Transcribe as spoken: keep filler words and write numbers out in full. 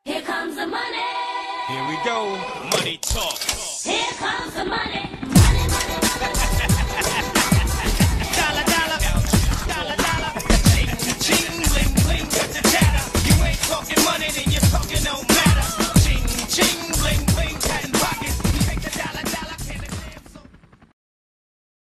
Here comes the money. Here we go. Money talk. Here comes the money.